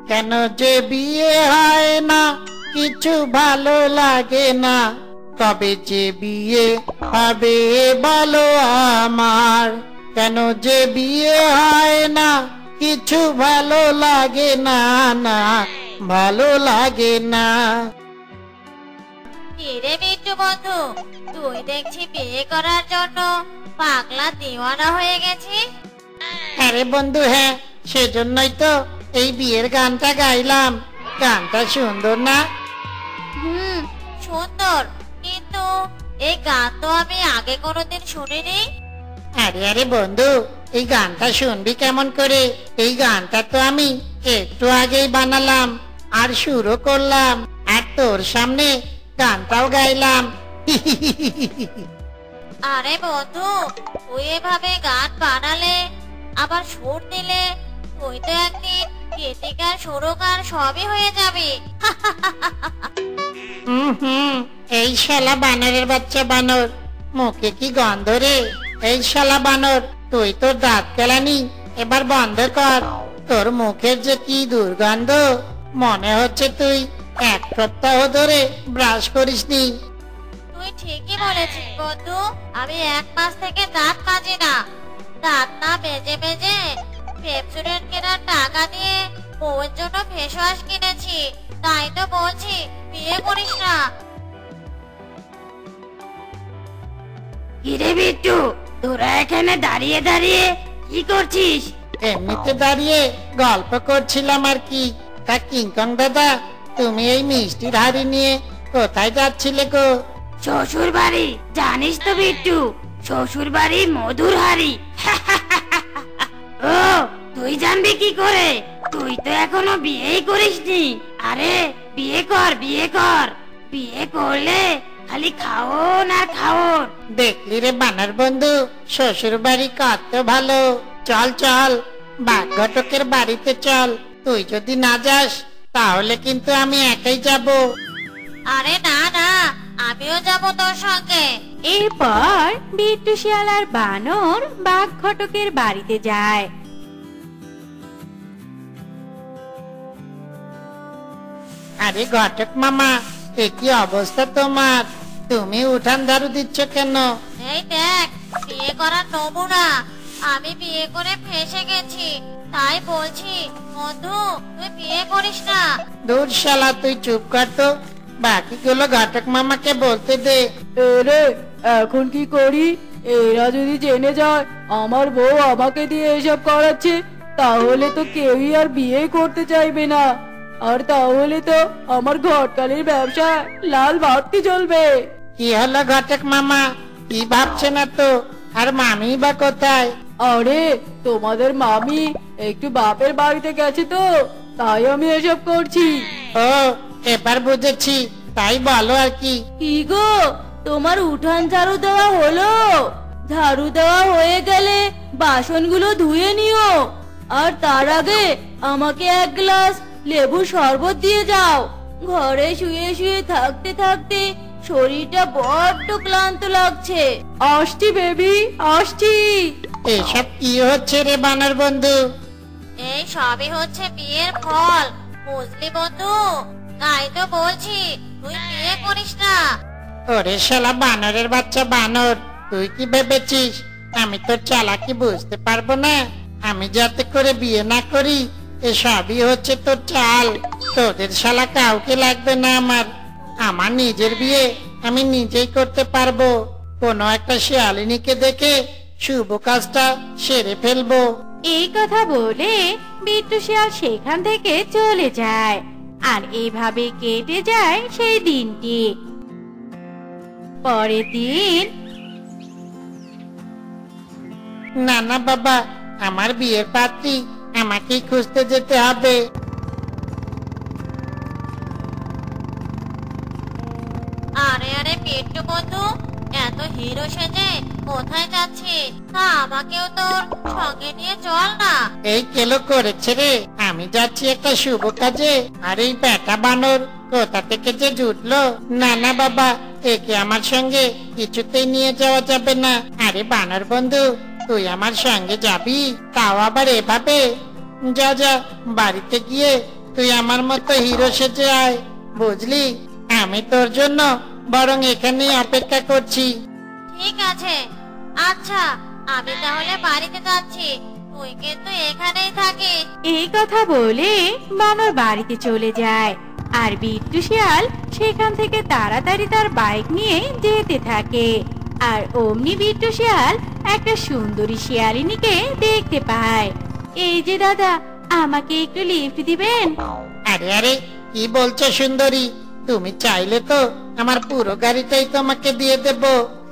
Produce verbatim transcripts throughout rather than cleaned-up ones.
কেন যে বিয়ে হয় না কিছু ভালো লাগে না, কবে যে বিয়ে হবে বলো আমার। কেন যে বিয়ে হয় না কিছু ভালো লাগে না, না ভালো লাগে না। রে মিন্টু বন্ধু, তুই দেখছি বিয়ে করার জন্য পাগলা দিওয়ানা হয়ে গেছিস। আরে বন্ধু, হ্যাঁ, সেজন্যই তো এই বিয়ের গানটা গাইলাম। গানটা সুন্দর না? হুম, সুন্দর, কিন্তু এই গান তো আমি আগে কোনোদিন শুনিনি। আরে আরে বন্ধু, এই গানটা শুনবি কেমন করে? এই গানটা তো আমি একটু আগেই বানালাম আর শুরু করলাম, আর তোর সামনে গানটাও গাইলাম। আরে বন্ধু, তুই এভাবে গান বানালে আবার সুর দিলে তুই তো একদিন গীতিকার সুরকার সবই হয়ে যাবে। হুম হুম এই শালা বানরের বাচ্চা বানর, মুখে কি গন্ধ রে? এই শালা বানর, তুই তোর দাঁত কেলানি এবার বন্ধ কর। তোর মুখের যে কি দুর্গন্ধ, মনে হচ্ছে তুই এক সপ্তাহ ধরে ব্রাশ করিসনি। তুই ঠিকই বলেছিস বন্ধু, আমি এক মাস থেকে দাঁত মাজি না। দাঁত না বেজে বেজে পেপসুডেন্ট কেনার টাকা দিয়ে বউয়ের জন্য ফেস ওয়াশ কিনেছি, তাই তো বলছি বিয়ে করিস না। কিরে বিট্টু, তোরা এখানে দাঁড়িয়ে দাঁড়িয়ে কি করছিস? এমনিতে দাঁড়িয়ে গল্প করছিলাম আর কি। তা কিংকং দাদা, তুমি এই মিষ্টির হাড়ি নিয়ে কোথায় যাচ্ছিলে গো? শ্বশুর বাড়ি। জানিস তো বিট্টু, শ্বশুর বাড়ি মধুর হাড়ি। ও, তুই জানবি কি করে? তুই তো এখনো বিয়েই করিসনি। আরে বিয়ে কর, বিয়ে কর। বিয়ে করলে খালি খাওন আর খাওন। দেখলি রে বানর বন্ধু, শ্বশুর বাড়ি কত ভালো। চল চল, বাঘ ঘটকের বাড়িতে চল। তুই যদি না যাস তাহলে কিন্তু আমি একাই যাব। আরে না না, আমিও যাব তোর সঙ্গে। এরপর বিট্টু শিয়াল আর বানর বাঘ ঘটকের বাড়িতে যায়। আরে ঘটক মামা, এ কি অবস্থা তোমার? তুমি উঠান ঝাড়ু দিচ্ছ কেন? এই দেখ, বিয়ে করার নমুনা। আমি বিয়ে করে ফেসে গেছি, তাই বলছি বন্ধু তুই বিয়ে করিস না। দূর শালা, তুই চুপ কর তো, বাকিগুলো ঘটক মামাকে বলতে দে। রে, এখন কি করি? এরা যদি জেনে যায় আমার বউ আমাকে দিয়ে এসব করাচ্ছে, তাহলে তো কেউই আর বিয়ে করতে চাইবে না। আর তাহলে তো আমার ঘটকালির ব্যবসা লাল বাতি জ্বলবে। কি হলো ঘটক মামা? কি ভাবছে না তো? আর মামি বা কোথায়? আরে তোমাদের মামি একটু বাপের বাড়িতে গেছে তো, তাই আমি এসব করছি। ও, এবার বুঝেছি, তাই বলো আর কি। কি গো, তোমার উঠান ঝাড়ু দেওয়া হলো? ঝাড়ু দেওয়া হয়ে গেলে বাসনগুলো ধুয়ে নিও, আর তার আগে আমাকে এক গ্লাস লেবু শরবত দিয়ে যাও। ঘরে শুয়ে শুয়ে থাকতে থাকতে শরীরটা বড্ড ক্লান্ত লাগছে। আসছি বেবি, আসছি। এসব কি হচ্ছে রে বানর বন্ধু? এই সবই হচ্ছে বিয়ের ফল, বুঝলি বন্ধু? তাই তো বলছি তুই বিয়ে করিস না। ওরে শালা বানরের বাচ্চা বানর, তুই কি ভেবেছিস আমি তোর চালাকি বুঝতে পারবো না? আমি যাতে করে বিয়ে না করি এসবই হচ্ছে তোর চাল। তোদের শালা কাউকে লাগবে না আমার। আমার নিজের বিয়ে আমি নিজেই করতে পারবো। কোনো একটা শিয়ালিনীকে দেখে শুভ কাজটা সেরে ফেলবো। এই কথা বলে বিট্টু শিয়াল সেখান থেকে চলে যায়। আর এইভাবে কেটে যায় সেই দিনটি। পরের দিন না না বাবা, আমার বিয়ের পাত্রী আমাকেই খুঁজতে যেতে হবে। আরে আরে পেট্টু বন্ধু, এত হিরো সেজে কোথায় যাচ্ছি? তা আমাকেও তোর সঙ্গে নিয়ে চল না। এই কেলো করেছে রে, আমি যাচ্ছি একটা শুভ কাজে, আর এই বেটা বানর কোথা থেকে যে জুটলো। না না বাবা, একে আমার সঙ্গে কিছুতেই নিয়ে যাওয়া যাবে না। আরে বানর বন্ধু, তুই আমার সঙ্গে যাবি, তাও আবার এভাবে? যা যা, বাড়িতে গিয়ে তুই আমার মতো হিরো সেজে আয়, বুঝলি? আমি তোর জন্য বরং এখানেই অপেক্ষা করছি। ঠিক আছে, আচ্ছা আমি তাহলে বাড়িতে যাচ্ছি, তুই কিন্তু এখানেই থাকিস। এই কথা বলে বানর বাড়িতে চলে যায় আর বিট্টু শিয়াল সেখান থেকে তাড়াতাড়ি তার বাইক নিয়ে যেতে থাকে। আর অমনি বিট্টু শিয়াল একটা সুন্দরী শিয়ালিনীকে দেখতে পায়। এই যে দাদা, আমাকে একটু লিফট দিবেন? আরে আরে, কি বলছো সুন্দরী? তুমি চাইলে তো আমার পুরো গাড়িটাই তোমাকে দিয়ে দেব।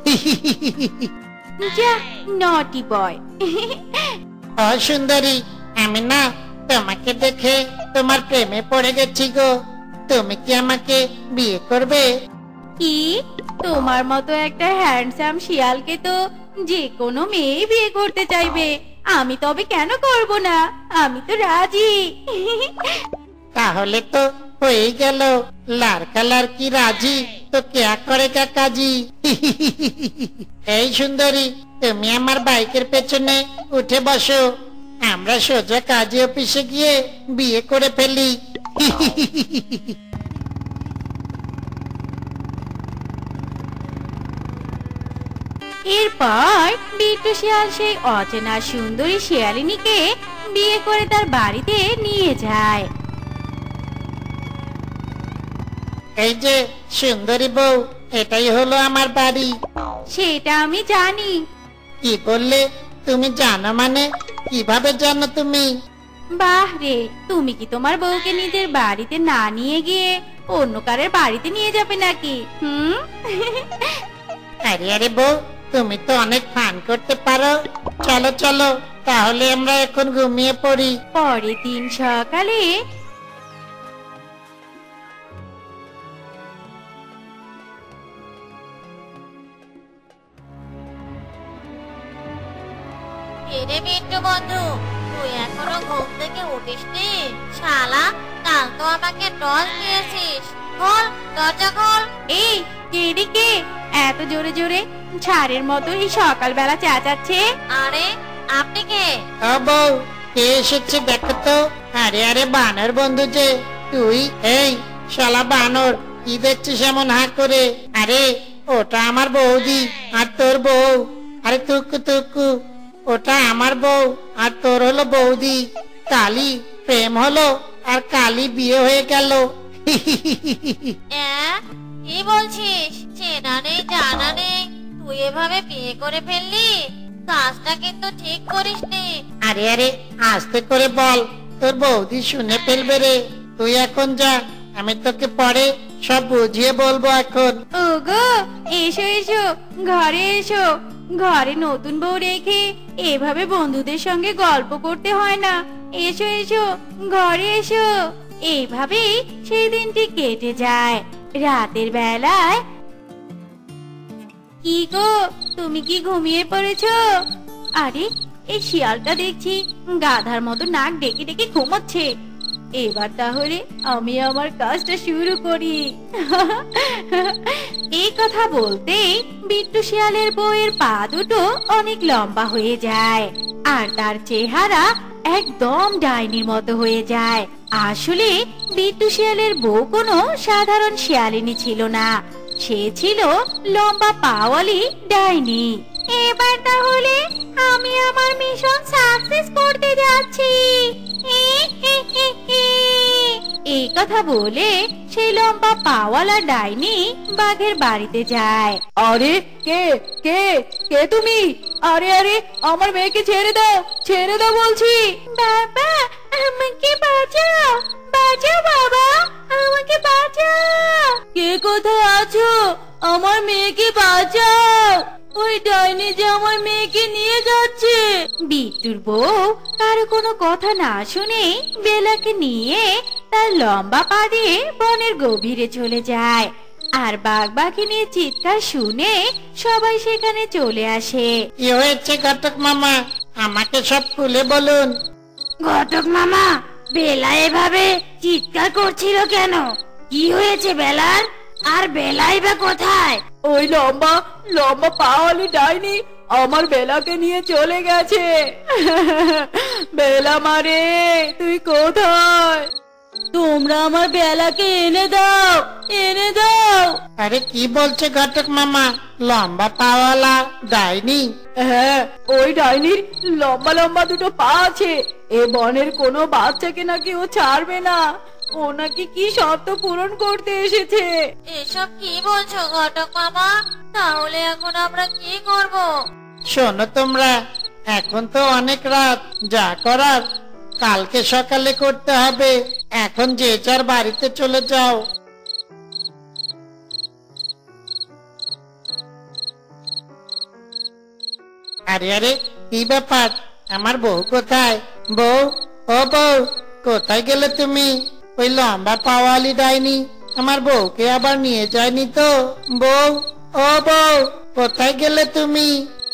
যা নটি বয়। ও সুন্দরী, আমি না তোমাকে দেখে তোমার প্রেমে পড়ে গেছি গো। তুমি কি আমাকে বিয়ে করবে? কি, তোমার মতো একটা হ্যান্ডসাম শিয়ালকে তো যে কোনো মেয়ে বিয়ে করতে চাইবে, আমি তবে কেন করব না? আমি তো রাজি। তাহলে তো হয়ে গেল, লাড়কা লাড়কি রাজি তো কেয়া করেগা কাজী। এই সুন্দরী, তুমি আমার বাইকের পেছনে উঠে বসো, আমরা সোজা কাজী অফিসে গিয়ে বিয়ে করে ফেলি। এরপর বিট্টু শিয়াল সেই অচেনা সুন্দরী শিয়ালিনীকে বিয়ে করে তার বাড়িতে নিয়ে যায়। এই যে সুন্দরী বউ, এটাই হলো আমার বাড়ি। সেটা আমি জানি। কি বললে? তুমি জানো মানে? কিভাবে জানো তুমি? বাহ রে, তুমি কি তোমার বউকে নিজের বাড়িতে না নিয়ে গিয়ে অন্য কারের বাড়িতে নিয়ে যাবে নাকি? হুম। আরে আরে বউ, তুমি তো অনেক ফান করতে পারো। চলো চলো, তাহলে আমরা এখন ঘুমিয়ে পড়ি। পরের দিন সকালে এরে বিট্টু বন্ধু, তুই এখনো ঘুম থেকে উঠিসনি? শালা, কাল তো আমাকে ডল দিয়েছিস। খোল, দরজা খোল। এই কে রে কে এত জোরে জোরে ছাড়ের মতো এই সকালবেলা চেঁচাচ্ছে? আরে আপনি কে? ও বউ, কে এসেছে দেখো তো। আরে আরে, বানর বন্ধু যে তুই। এই শালা বানর, কি দেখছিস এমন হা করে? আরে ওটা আমার বৌদি আর তোর বউ। আরে তুকু তুকু, ওটা আমার বউ আর তোর হলো বৌদি। কালি প্রেম হলো আর কালি বিয়ে হয়ে গেল। অ্যাঁ, কি বলছিস? চেনা নেই জানা নেই, তুই এভাবে বিয়ে করে ফেললি? কাজটা কিন্তু ঠিক করিসনি। আরে আরে, আস্তে করে বল, তোর বৌদি শুনে ফেলবে রে। তুই এখন যা, আমি তোকে পরে সব বুঝিয়ে বলবো এখন। ওগো, এসো এসো, ঘরে এসো। ঘরে নতুন বউ রেখে এভাবে বন্ধুদের সঙ্গে গল্প করতে হয় না। এসো এসো, ঘরে এসো। এইভাবেই সেই দিনটি কেটে যায়। রাতের বেলায় কি গো, তুমি কি ঘুমিয়ে পড়েছো? আরে, এই শিয়ালটা দেখছি গাধার মতো নাক ডেকে ডেকে ঘুমাচ্ছে। এবার তাহলে আমি আমার কাজটা শুরু করি। এই কথা বলতেই বিট্টু শিয়ালের বউয়ের পা দুটো অনেক লম্বা হয়ে যায় আর তার চেহারা একদম ডাইনির মতো হয়ে যায়। আসলে বিট্টু শিয়ালের বউ কোনো সাধারণ শিয়ালিনী ছিল না, সে ছিল লম্বা পাওয়ালি ডাইনি। এবার তাহলে আমি আমার মিশন সাকসেস করতে যাচ্ছি। এই কথা বলে সেই লম্বা পাওয়ালা ডাইনি বাঘের বাড়িতে যায়। আরে কে কে কে তুমি? আরে আরে, আমার মেয়েকে ছেড়ে দাও, ছেড়ে দাও বলছি। বাবা, আমাকে বাঁচাও, বাঁচাও বাবা, আমাকে বাঁচাও। কে কোথায় আছো? আমার মেয়েকে বাঁচাও, ওই ডাইনি যে আমার মেয়েকে নিয়ে যাচ্ছে। বিট্টুর বউ কারো কোনো কথা না শুনে বেলাকে নিয়ে তার লম্বা পা দিয়ে বনের গভীরে চলে যায়। আর বাঘ বাঘিনীর চিৎকার শুনে সবাই সেখানে চলে আসে। কি হয়েছে ঘটক মামা, আমাকে সব খুলে বলুন। ঘটক মামা, বেলা এভাবে চিৎকার করছিল কেন? কি হয়েছে বেলার? আর বেলাই বা কোথায়? ওই লম্বা লম্বা পাওয়ালি ডাইনি আমার বেলাকে নিয়ে চলে গেছে। বেলা মারে, তুই কোথায়? তোমরা আমার বেলাকে এনে দাও, এনে দাও। আরে কি বলছে ঘটক মামা, লম্বা পাওয়ালা ডাইনি? হ্যাঁ, ওই ডাইনির লম্বা লম্বা দুটো পা আছে। এ বনের কোনো বাচ্চাকে নাকি ও ছাড়বে না। ও নাকি কি শর্ত পূরণ করতে এসেছে। এসব কি বলছো ঘটক মামা? তাহলে এখন আমরা কি করব? শোনো তোমরা, এখন তো অনেক রাত, যা করার কালকে সকালে করতে হবে। এখন যে যার বাড়িতে চলে যাও। আরে আরে কি ব্যাপার, আমার বউ কোথায়? বউ, ও বউ, কোথায় গেলে তুমি? ওই লম্বা পাওয়ালি ডাইনি আমার বউকে আবার নিয়ে যায়নি তো? বউ, ও বউ, কোথায় গেলে তুমি?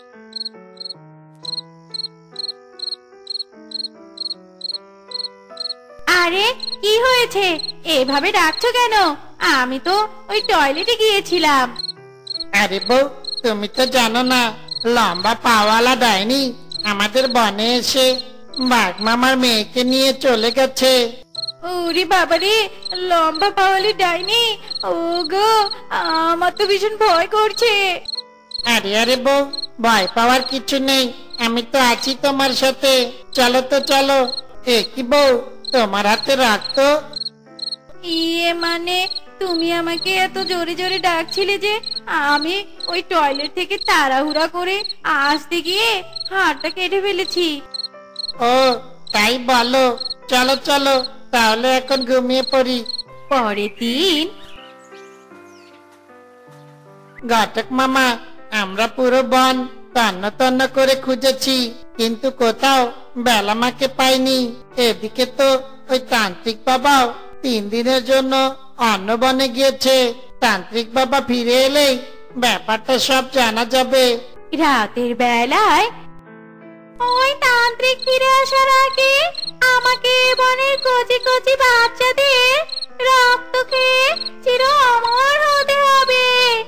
আরে কি হয়েছে, এভাবে ডাকছো কেন? আমি তো ওই টয়লেটে গিয়েছিলাম। আরে বউ, তুমি তো জানো না, লম্বা পাওয়ালা ডাইনি আমাদের বনে এসে বাঘ মামার মেয়েকে নিয়ে চলে গেছে। ওরে বাবারে, লম্বা পাওয়ালি ডাইনি! ওগো, আমার তো ভীষণ ভয় করছে। আরে আরে বউ, ভয় পাওয়ার কিছু নেই, আমি তো আছি তোমার সাথে। চলো তো চলো। এ কি বউ, তোমার হাতে রাখতো? ইয়ে মানে, তুমি আমাকে এত জোরে জোরে ডাকছিলে যে আমি ওই টয়লেট থেকে তাড়াহুড়া করে আসতে গিয়ে হাতটা কেটে ফেলেছি। ও তাই বলো, চলো চলো তাহলে এখন ঘুমিয়ে পড়ি। পরের দিন ঘটক মামা, আমরা পুরো বন তন্ন তন্ন করে খুঁজেছি, কিন্তু কোথাও বেলামাকে পাইনি। এদিকে তো ওই তান্ত্রিক বাবাও তিন দিনের জন্য অন্য বনে গিয়েছে। তান্ত্রিক বাবা ফিরে এলেই ব্যাপারটা সব জানা যাবে। রাতের বেলায় ওই তান্ত্রিক ফিরে আসার আগে আমাকে বনের কচি কচি বাচ্চাদের রক্ত খেয়ে চির অমর হতে হবে।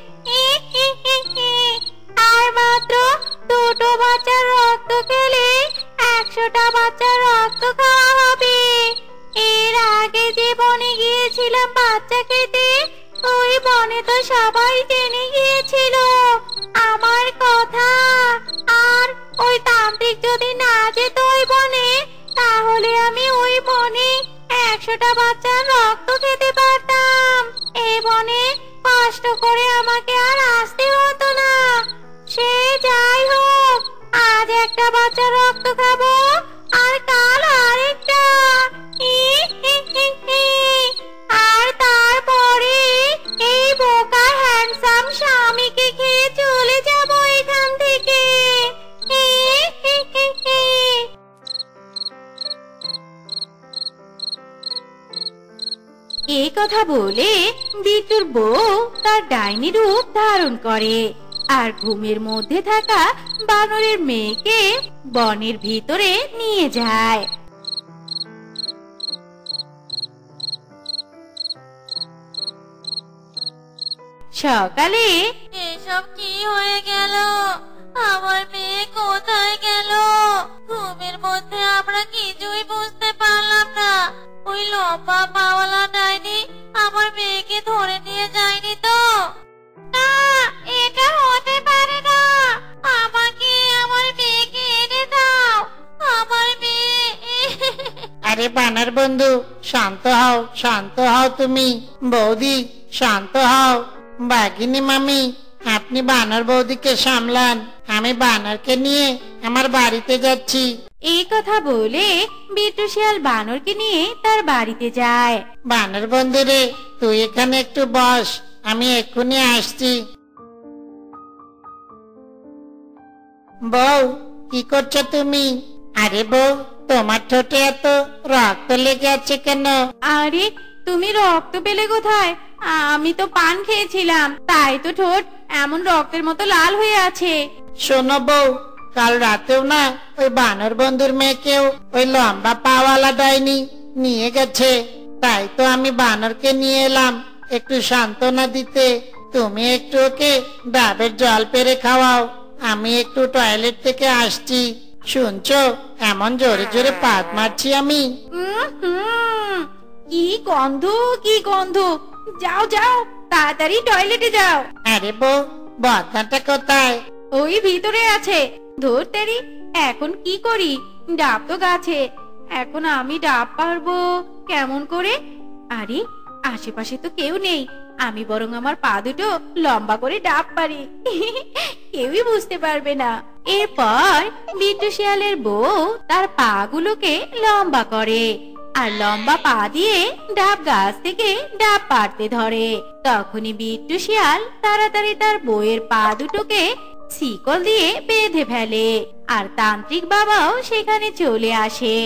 আর মাত্র দুটো বাচ্চার রক্ত খেলে একশোটা বাচ্চার রক্ত খাওয়া হবে। এর আগে যে বনে গিয়েছিলাম বাচ্চা খেতে, ওই বনে তো সবাই জেনে গিয়েছিল আমার কথা। আর ওই তান্ত্রিক যদি না যেত ওই বনে, তাহলে আমি ওই বনে একশোটা বাচ্চার রক্ত খেতে পারতাম। এই বনে কষ্ট করে আমাকে আর আসতে হতো না। সে যাই হোক, আজ একটা বাচ্চার রক্ত খাবো আর কাল আরেকটা। আর তারপরে এই বোকা হ্যান্ডসাম স্বামীকে খেয়ে চলে যাব এখান থেকে। এই কথা বলে বিট্টুর বউ তার ডাইনি রূপ ধারণ করে আর ঘুমের মধ্যে থাকা বানরের মেয়েকে বনের ভিতরে নিয়ে যায়। সকালে এসব কি হয়ে গেল? আমার মেয়ে কোথায় গেল? ঘুমের মধ্যে আমরা কিছুই বুঝতে পারলাম না। ওই লম্বা পাওয়ালা ডাইনি আমার মেয়েকে ধরে নিয়ে যায়নি তো? না, এটা হতে পারে না। আমাকে আমার মেয়েকে এনে দাও, আমার মেয়ে। আরে বানর বন্ধু, শান্ত হও, শান্ত হও তুমি। বৌদি, শান্ত হও। বাঘিনী মামি, আপনি বানর বৌদিকে সামলান, আমি বানরকে নিয়ে আমার বাড়িতে যাচ্ছি। এই কথা বলে বিট্টু শিয়াল বানরকে নিয়ে তার বাড়িতে যায়। বানর বন্ধু রে, তুই এখানে একটু বস, আমি এক্ষুনি আসছি। বউ, কি করছো তুমি? আরে বউ, তোমার ঠোঁটে এত রক্ত লেগে আছে কেন? আরে তুমি রক্ত পেলে কোথায়? আমি তো পান খেয়েছিলাম, তাই তো ঠোঁট এমন রক্তের মতো লাল হয়ে আছে। শোনো বউ, কাল রাতেও না ওই বানর বন্ধুর মেয়েকেও ওই লম্বা পাওয়ালা ডাইনি নিয়ে গেছে। তাই তো আমি বানরকে নিয়ে এলাম একটু সান্ত্বনা দিতে। তুমি একটু ওকে ডাবের জল পেরে খাওয়াও, আমি একটু টয়লেট থেকে আসছি। শুনছো, এমন জোরে জোরে পাত মারছি আমি। উম হুম, কি গন্ধ, কি গন্ধ! যাও যাও, তাড়াতাড়ি টয়লেটে যাও। আরে বউ, বদনাটা কোথায়? ওই ভিতরে আছে। ধুর তেরি, এখন কি করি? ডাব তো গাছে, এখন আমি ডাব পারবো কেমন করে? আরে আশেপাশে তো কেউ নেই, আমি বরং আমার পা দুটো লম্বা করে ডাব পারি, কেউই বুঝতে পারবে না। এরপর বিট্টু শিয়ালের বউ তার পা গুলোকে লম্বা করে আর লম্বা পা দিয়ে ডাব গাছ থেকে ডাব পাড়তে ধরে। তখনই বিট্টু শিয়াল তাড়াতাড়ি তার বউয়ের পা দুটোকে শিকল দিয়ে বেঁধে ফেলে আর তান্ত্রিক বাবাও সেখানে চলে আসে।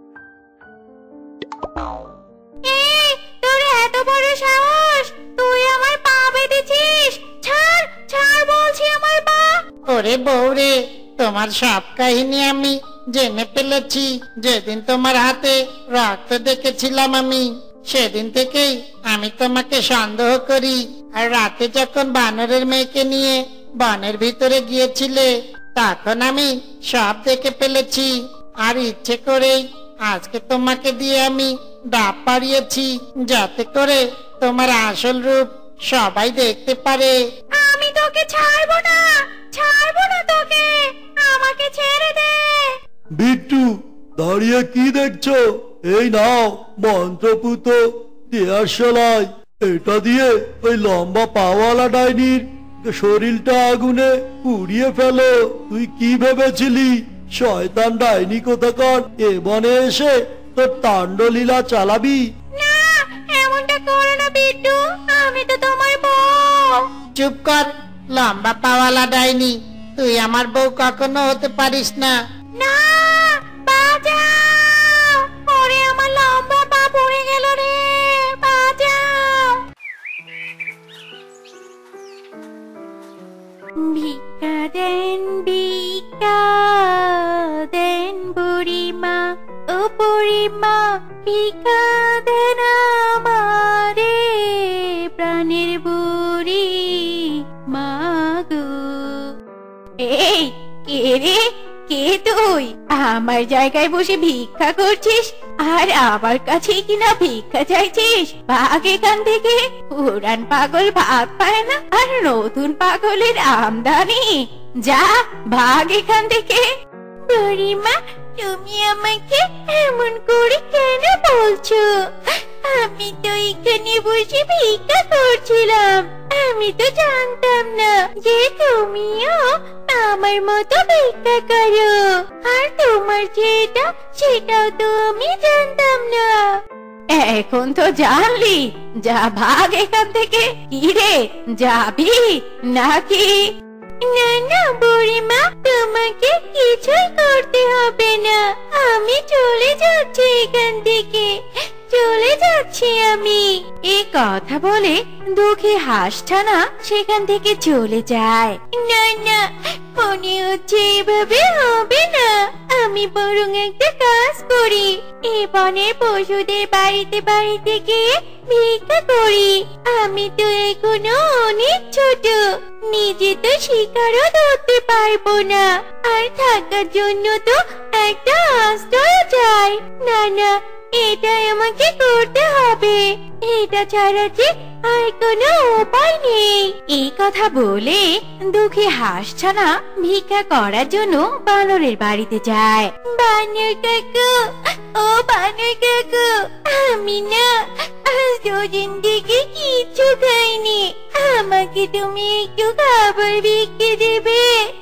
এই, তোর এত বড় সাহস, তুই আমার পা বেঁধেছিস! ছাড়, ছাড় বলছি আমার পা! ওরে বউ রে, তোমার সব কাহিনী আমি জেনে ফেলেছি। যেদিন তোমার হাতে রক্ত দেখেছিলাম আমি, সেদিন থেকেই আমি তোমাকে সন্দেহ করি। আর রাতে যখন বানরের মেয়েকে নিয়ে বনের ভিতরে গিয়েছিলে, তখন আমি সব দেখে ফেলেছি। আর ইচ্ছে করেই আজকে তোমাকে দিয়ে আমি ডাব পাড়িয়েছি, যাতে করে তোমার আসল রূপ সবাই দেখতে পারে। আমি তোকে ছাড়বো না, ছাড়বো না তোকে, আমাকে ছেড়ে দে। বিট্টু, দাঁড়িয়ে কি দেখছো? এই নাও মন্ত্রপুত দেয়ার সেলাই। এটা দিয়ে ওই লম্বা পাওয়ালা ডাইনির শরীরটা আগুনে পুড়িয়ে ফেলো। তুই কি ভেবেছিলি শয়তান ডাইনি কোথাকার এ বনে এসে তোর তাণ্ডলীলা চালাবি? না, এমনটা করো না বিট্টু, আমি তো তোমার বউ। চুপ কর লম্বা পাওয়ালা ডাইনি, তুই আমার বউ কখনো হতে পারিস না। না, বাঁচাও! ওরে আমার লম্বা পা পড়ে গেল রে, বাঁচাও! ভিক্ষা দেন, ভিক্ষা দেন বুড়িমা, ও বুড়িমা, ভিক্ষা দেন আমারে, প্রাণের বুড়ি মাগো। এই কে রে, কে তুই? আমার জায়গায় বসে ভিক্ষা করছিস আর আমার কাছে কিনা ভিক্ষা চাইছিস? ভাগ এখান থেকে, পুরান পাগল ভাগ পায় না আর নতুন পাগলের আমদানি। যা, ভাগ এখান থেকে। বুড়িমা, তুমি আমাকে এমন করে কেন বলছো? আমি তো এখানে বসে ভিক্ষা করছিলাম, আমি তো জানতাম না যে তুমিও আমার মতো ভিক্ষা করো। আর তোমার যেটা, সেটাও তো আমি জানতাম না। এখন তো জানলি, যা ভাগ এখান থেকে। কি রে, যাবি নাকি? না না বুড়িমা, তোমাকে কিছুই করতে হবে না, আমি চলে যাচ্ছি এখান থেকে, চলে যাচ্ছি আমি। এই কথা বলে দুঃখী হাঁসছানা সেখান থেকে চলে যায়। না না, মনে হচ্ছে এভাবে হবে না, আমি বরং একটা কাজ করি, এই বনের পশুদের বাড়িতে বাড়িতে গিয়ে ভিক্ষা করি। আমি তো এখনো অনেক ছোট, নিজে তো শিকারও ধরতে পারবো না, আর থাকার জন্য তো একটা আশ্রয় চাই। না না, এটাই আমাকে করতে হবে, এটা ছাড়া যে আর কোনো উপায় নেই। এই কথা বলে দুঃখী হাঁসছানা ভিক্ষা করার জন্য বানরের বাড়িতে যায়। বানর কাকু, ও বানর কাকু, আমি না আজ দুদিন থেকে কিচ্ছু খাইনি, আমাকে তুমি একটু খাবার ভিক্ষে দেবে?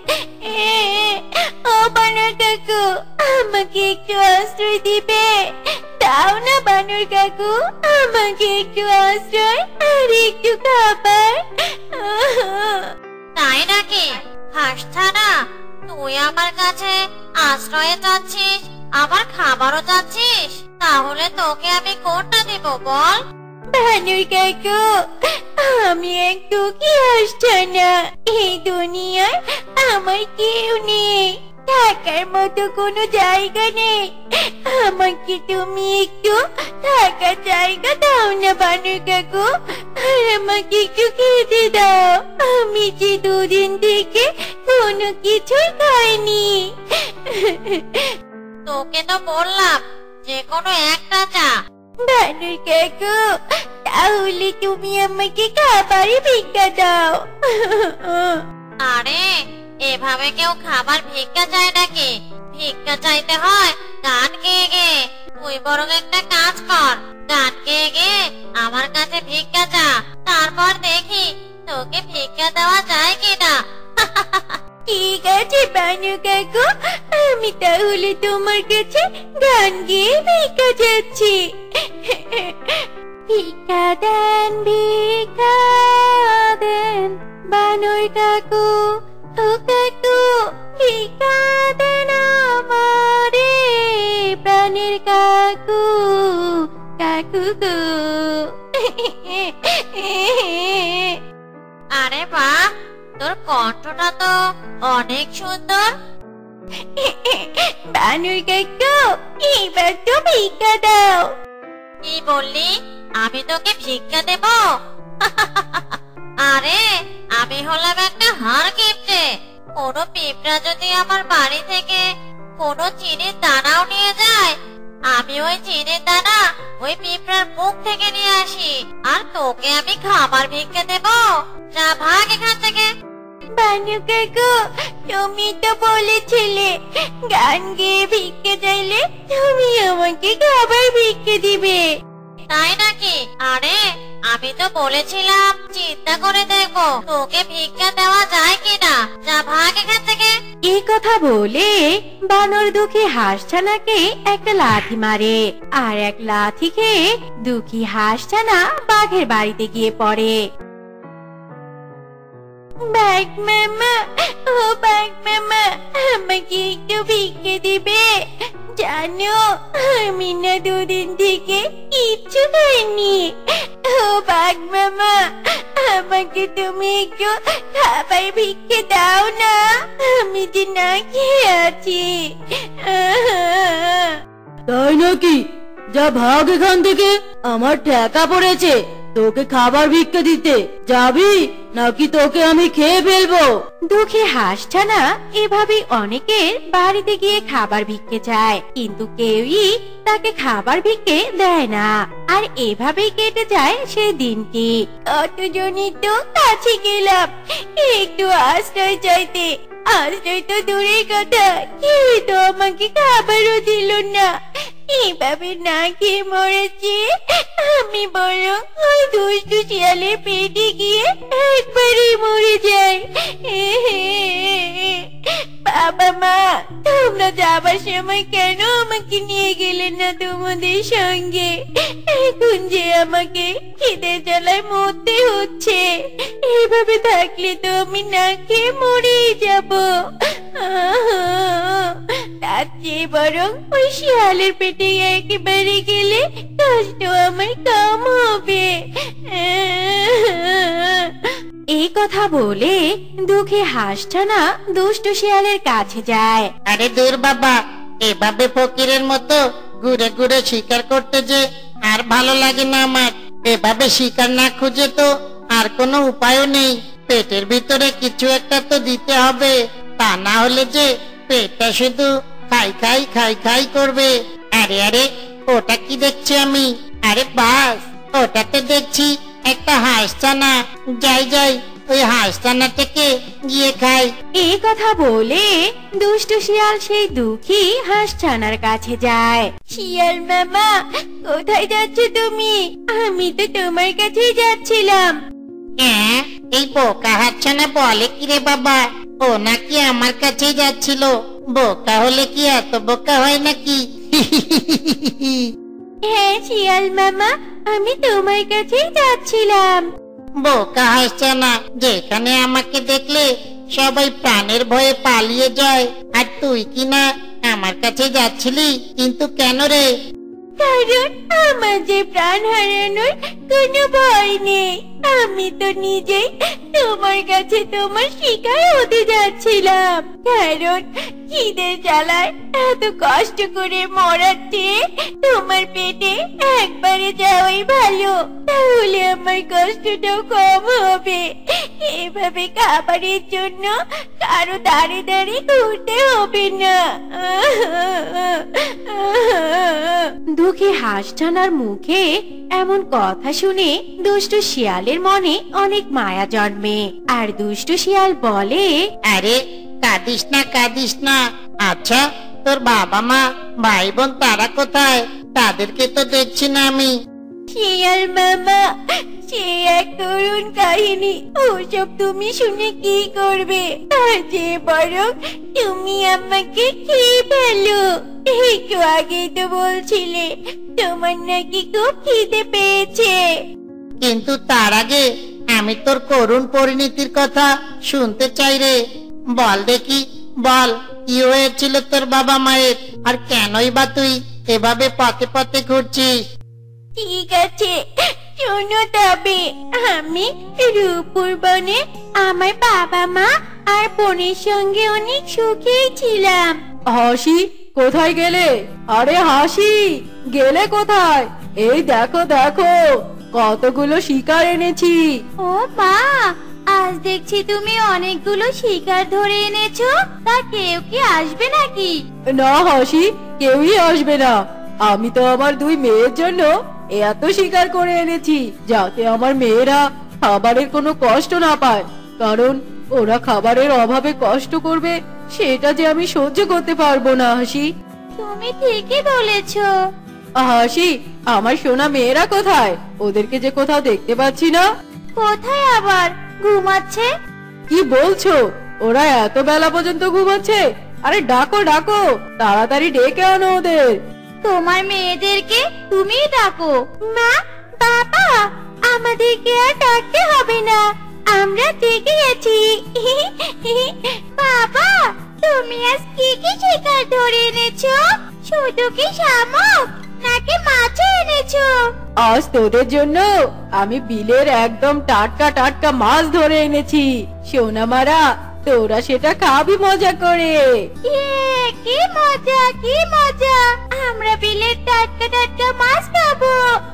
ও বানর কাকু, আমাকে একটু আশ্রয় দিবে? দাও না বানর কাকু, আমাকে একটু আশ্রয় আর একটু খাবার। তাই নাকি? হাঁসছানা, তুই আমার কাছে আশ্রয়ে যাচ্ছিস, আবার খাবারও যাচ্ছিস, তাহলে তোকে আমি কোনটা দেব বল? বানর কাকু, আমি একটু কি হাঁসছানা, এই দুনিয়ায় আমার কেউ নেই, থাকার মতো কোনো জায়গা নেই, আমাকে তুমি একটু থাকার জায়গা দাও না বানর কাকু, আর আমাকে একটু খেতে দাও, আমি যে দুদিন থেকে কোনো কিছুই খাইনি। তোকে তো বললাম যে কোনো একটা চা, বানর কাকু, তাহলে তুমি আমাকে খাবার ভিক্ষা দাও। আরে এভাবে কেউ খাবার ভিক্ষা চায় নাকি? ভিক্ষা চাইতে হয় গান গেয়ে গেয়ে। তুই বরং একটা কাজ কর, গান গেয়ে গেয়ে আমার কাছে ভিক্ষা চা, তারপর দেখি তোকে ভিক্ষা দেওয়া যায় কিনা। ঠিক আছে বানর কাকু, আমি তাহলে তোমার কাছে গান গেয়ে ভিক্ষা চাচ্ছি। ভিক্ষা দেন, ভিক্ষা দেন বানর কাকু, ও কাকু ভিক্ষা দেন আমারে, প্রাণের কাকু, কাকু গো। আরে বাহ, তোর কণ্ঠটা তো অনেক সুন্দর। বানর কাকু, এবার তো ভিক্ষা দাও। কি বললি? আমি তোকে ভিক্ষা দেব? আরে আমি হলাম একটা হাড় কিপটে। কোনো পিঁপড়া যদি আমার বাড়ি থেকে কোনো চিনির দানাও নিয়ে যায়, আমি ওই চিনির দানা ওই পিঁপড়ার মুখ থেকে নিয়ে আসি, আর তোকে আমি খাবার ভিক্ষা দেব? যা ভাগ এখান থেকে। বানর কাকু, তুমি তো বলেছিলে গান গেয়ে ভিক্ষা চাইলে তুমি আমাকে খাবার ভিক্ষা দিবে। তাই নাকি? আরে আমি তো বলেছিলাম চিন্তা করে দেখবো তোকে ভিক্ষা দেওয়া যায় কিনা। যা ভাগ এখান থেকে। এই কথা বলে বানর দুঃখী হাঁসছানাকে একটা লাথি মারে, আর এক লাথি খেয়ে দুঃখী হাঁসছানা বাঘের বাড়িতে গিয়ে পড়ে। বাঘ মামা, ও বাঘ মামা, আমাকে একটু ভিক্ষে দিবে? জানো আমি না দুদিন থেকে কিচ্ছু খাইনি। ও বাঘ মামা, আমাকে তুমি একটু খাবার ভিক্ষে দাও না, আমি যে না খেয়ে আছি। তাই নাকি? যা ভাগ এখান থেকে, আমার টাকা পড়েছে তোকে খাবার ভিক্ষা দিতে। যাবি নাকি তোকে আমি খেয়ে ফেলবো? দুঃখী হাঁসছানা এভাবে অনেকের বাড়িতে গিয়ে খাবার ভিক্ষে চায়, কিন্তু কেউই তাকে খাবার ভিক্ষে দেয় না। আর এভাবেই কেটে যায় সেই দিনটি। কতজনই তো কাছে গেলাম একটু আশ্রয় চাইতে, আশ্রয় তো দূরের কথা, কেউ তো আমাকে খাবারও দিল না। এভাবে না খেয়ে মরেছি, আমি বরং ওই দুষ্টু শিয়ালের পেটে গিয়ে একবারই মরে যাই। বাবা মা, তোমরা যাবার সময় কেন আমাকে নিয়ে গেলে না তোমাদের সঙ্গে? এখন যে আমাকে খিদে জ্বালায় মরতে হচ্ছে, এইভাবে থাকলে তো আমি না খেয়ে মরেই যাব। তার চেয়ে বরং ওই শিয়ালের পেটে একেবারে গেলে কষ্ট আমার কম হবে। এই কথা বলে দুঃখী হাঁসছানা দুষ্ট শিয়ালের কাছে যায়। আরে দূর বাবা, এভাবে ফকিরের মতো ঘুরে ঘুরে শিকার করতে যে আর ভালো লাগে না আমার। এভাবে শিকার না খুঁজে তো আর কোনো উপায়ও নেই। পেটের ভিতরে কিছু একটা তো দিতে হবে, তা না হলে যে পেটটা শুধু খাই খাই খাই খাই করবে। আরে আরে, ওটা কি দেখছি আমি? আরে বাস, ওটাতে দেখছি একটা হাঁসছানা। যাই যাই, ওই হাঁসছানাটাকে গিয়ে খাই। এই কথা বলে দুষ্ট শিয়াল সেই দুঃখী হাঁসছানার কাছে যায়। শিয়াল মামা, কোথায় যাচ্ছ তুমি? আমি তো তোমার কাছেই যাচ্ছিলাম। হ্যাঁ, এই বোকা হাঁসছানা বলে কি রে বাবা? ও নাকি আমার কাছেই যাচ্ছিল। বোকা হলে কি এত বোকা হয় নাকি? হ্যাঁ শিয়াল মামা, আমি তোমার কাছেই যাচ্ছিলাম। বোকা হাঁসছানা, যেখানে আমাকে দেখলে সবাই প্রাণের ভয়ে পালিয়ে যায়, আর তুই কি না আমার কাছে যাচ্ছিলি? কিন্তু কেন রে? কারণ আমার যে প্রাণ হারানোর কোনো ভয় নেই। আমি তো নিজেই তোমার কাছে তোমার শিকার হতে যাচ্ছিলাম। কারণ খিদে জ্বালায় এত কষ্ট করে মরার চেয়ে তোমার পেটে একবারে যাওয়াই ভালো, তাহলে আমার কষ্টটাও কম হবে। এভাবে খাবারের জন্য কারো দাঁড়ে দাঁড়িয়ে ঘুরতে হবে না। দুঃখী হাঁসছানার মুখে এমন কথা শুনে দুষ্টু শিয়ালের মনে অনেক মায়া জন্মে। আর দুষ্টু শিয়াল বলে, আরে কাঁদিস না কাঁদিস না। আচ্ছা, তোর বাবা মা ভাই বোন তারা কোথায়? তাদেরকে তো দেখছি না আমি। শিয়াল মামা, সে এক করুণ কাহিনী। ওসব তুমি শুনে কি করবে? তার যে বরং তুমি আমাকে খেয়ে ফেলো। একটু আগেই তো বলছিলে তোমার নাকি খুব খিদে পেয়েছে। কিন্তু তার আগে আমি তোর করুণ পরিণতির কথা শুনতে চাই রে। বল দেখি, বল কি হয়েছিল তোর বাবা মায়ের, আর কেনই বা তুই এভাবে পথে পথে ঘুরছিস? ঠিক আছে, শোনো তবে। আমি রূপপুর বনে আমার বাবা মা আর বোনের সঙ্গে অনেক সুখেই ছিলাম। হাসি, কোথায় গেলে? আরে হাসি, গেলে কোথায়? এই দেখো দেখো, কতগুলো শিকার এনেছি। ও মা, আজ দেখছি তুমি অনেকগুলো শিকার ধরে এনেছো। তা কেউ কি আসবে নাকি? না হাসি, কেউই আসবে না। আমি তো আমার দুই মেয়ের জন্য এত শিকার করে এনেছি, যাতে আমার মেয়েরা খাবারের কোনো কষ্ট না পায়। কারণ ওরা খাবারের অভাবে কষ্ট করবে, সেটা যে আমি সহ্য করতে পারবো না হাসি। তুমি ঠিকই বলেছো। হাসি, আমার সোনা মেয়েরা কোথায়? ওদেরকে যে কোথাও দেখতে পাচ্ছি না। কোথায় আবার? ঘুমাচ্ছে। কি বলছো? ওরা এত বেলা পর্যন্ত ঘুমাচ্ছে? আরে ডাকো ডাকো, তাড়াতাড়ি ডেকে আনো ওদের। তোমার মেয়েদেরকে তুমিই ডাকো। মা, বাবা, আমাদেরকে আর ডাকতে হবে না, আমরা জেগে গেছি। বাবা, তুমি আজ কি কি শিকার ধরে এনেছো? শুধু কি শামুক নাকি মাছও এনেছো? আজ তোদের জন্য আমি বিলের একদম টাটকা টাটকা মাছ ধরে এনেছি। সোনামারা, তোরা সেটা খাবি মজা করে। ইয়ে, কি মজা কি মজা! আমরা বিলের টাটকা টাটকা মাছ খাবো।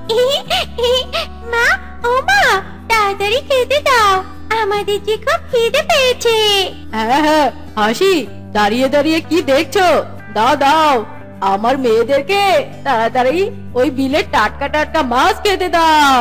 মা, ও মা, তাড়াতাড়ি খেতে দাও, আমাদের যে খুব খিদে পেয়েছে। হ্যাঁ হ্যাঁ হাসি, দাঁড়িয়ে দাঁড়িয়ে কি দেখছো? দাও দাও, আমার মেয়েদেরকে তাড়াতাড়ি ওই বিলের টাটকা টাটকা মাছ খেতে দাও।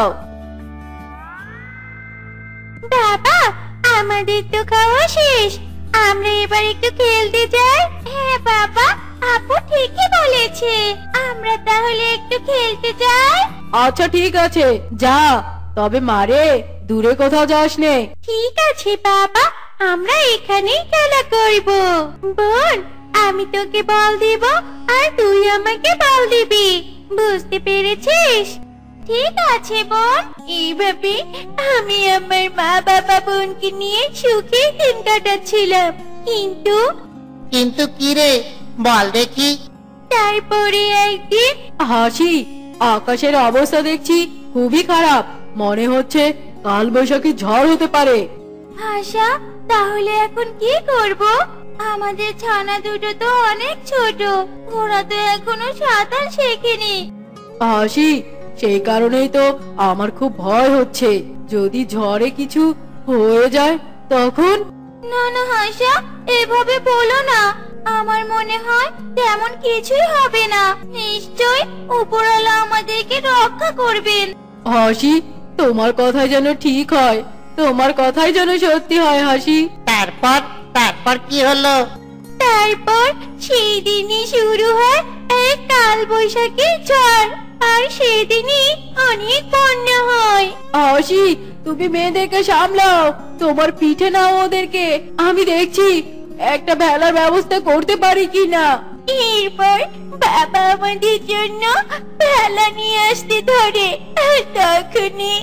বাবা, আমাদের তো খাওয়া শেষ, আমরা এবার একটু খেলতে যাই। হ্যাঁ বাবা, আপু ঠিকই বলেছে, আমরা তাহলে একটু খেলতে যাই। আচ্ছা ঠিক আছে, যা। তবে মারে, দূরে কোথাও যাস নে। ঠিক আছে বাবা, আমরা এখানেই খেলা করব। বোন, আমি তোকে বল দিব আর তুই আমাকে বল দিবি, বুঝতে পেরেছিস? ঠিক আছে বোন। এইভাবে আমি আমার মা বাবা বোনকে নিয়ে সুখে দিন কাটাচ্ছিলাম। কিন্তু কিন্তু কি রে, বল দেখি। তারপরে একদিন হাসি, আকাশের অবস্থা দেখছি খুবই খারাপ। মনে হচ্ছে কাল বৈশাখী ঝড় হতে পারে। আশা, তাহলে এখন কি করব? আমাদের ছানা দুটো তো অনেক ছোট, ওরা তো এখনো সাঁতার শেখেনি। হাসি, সেই কারণেই তো আমার খুব ভয় হচ্ছে। যদি ঝড়ে কিছু হয়ে যায় তখন? না না হাসা, এভাবে বলো না। আমার মনে হয় তেমন কিছুই হবে না। নিশ্চয় উপরওয়ালা আমাদেরকে রক্ষা করবেন। হাসি, তোমার কথাই যেন ঠিক হয়, তোমার কথাই যেন সত্যি হয় হাসি। তারপর তারপর কি হলো? তারপর সেই দিনই শুরু হয় এক কাল বৈশাখী ঝড়, আর সেদিনই অনেক বন্যা হয়। হাসি, তুমি মেয়েদেরকে সামলাও, তোমার পিঠে নাও ওদেরকে, আমি দেখছি একটা ভেলার ব্যবস্থা করতে পারি কিনা। এরপর বাবা আমাদের জন্য ভেলা নিয়ে আসতে ধরে, তখনই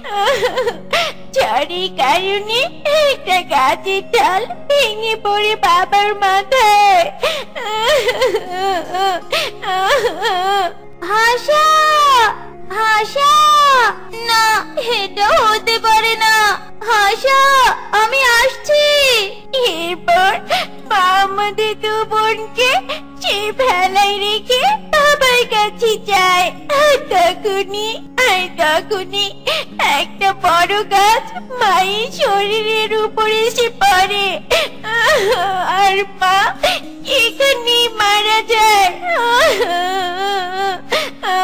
ঝড়ের কারণে একটা গাছের ডাল ভেঙে পড়ে বাবার মাথায়। হাসা, হাসা, না, এটা হতে পারে না। হাসা, আমি আসছি। এরপর মা আমাদের দু বোনকে সেই ভেলায় রেখে বাবার কাছে যায়। আর তখনই আর তখনই একটা বড় গাছ মায়ের শরীরের উপরে এসে পড়ে, আর মা এখানেই মারা যায়।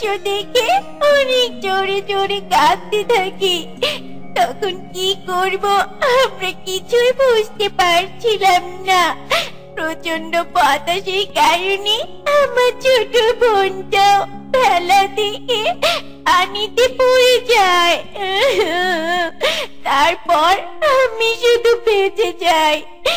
দেখে অনেক জোরে জোরে কাঁদতে থাকে। তখন কি করব আমরা কিছুই বুঝতে পারছিলাম না। প্রচন্ড বাতাসের কারণে আমার ছোট বোনটাও ভেলা থেকে পানিতে পড়ে যায়। তারপর আমি শুধু বেঁচে যাই।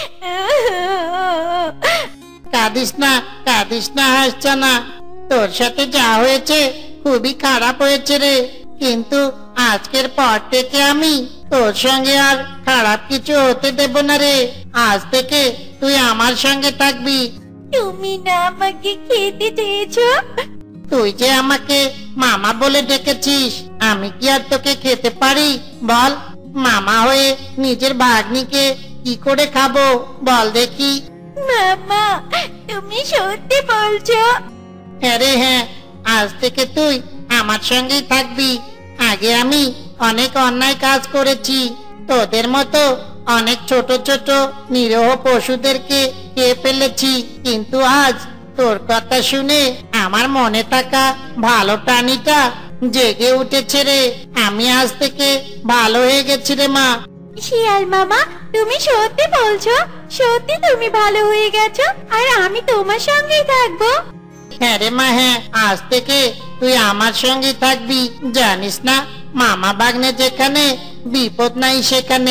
কাঁদিস না, কাঁদিস না, হাসছে না। তোর সাথে যা হয়েছে খুবই খারাপ হয়েছে রে, কিন্তু আজকের পর থেকে আমি তোর সঙ্গে আর খারাপ কিছু হতে দেব না রে। আজ থেকে তুই আমার সঙ্গে থাকবি। তুমি না আমাকে খেতে চেয়েছো? তুই যে আমাকে মামা বলে ডেকেছিস, আমি কি আর তোকে খেতে পারি বল? মামা হয়ে নিজের ভাগ্নিকে কি করে খাবো বল দেখি? মামা, তুমি সত্যি বলছো? হ্যাঁ রে হ্যাঁ, আজ থেকে তুই আমার সঙ্গেই থাকবি। আগে আমি অনেক অন্যায় কাজ করেছি, তোদের মতো অনেক ছোট ছোট নিরীহ পশুদেরকে খেয়ে ফেলেছি, কিন্তু আজ তোর কথা শুনে আমার মনে থাকা ভালো প্রাণীটা জেগে উঠেছে রে। আমি আজ থেকে ভালো হয়ে গেছি রে মা। শিয়াল মামা, তুমি সত্যি বলছো? সত্যি তুমি ভালো হয়ে গেছো আর আমি তোমার সঙ্গেই থাকবো? হ্যাঁ রে মা হ্যাঁ, আজ থেকে তুই আমার সঙ্গে থাকবি। জানিস না, মামা ভাগ্নে যেখানে বিপদ নাই সেখানে।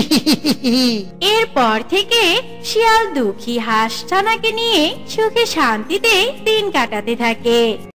এরপর থেকে শিয়াল দুঃখী হাঁস ছানাকে নিয়ে সুখে শান্তিতে দিন কাটাতে থাকে।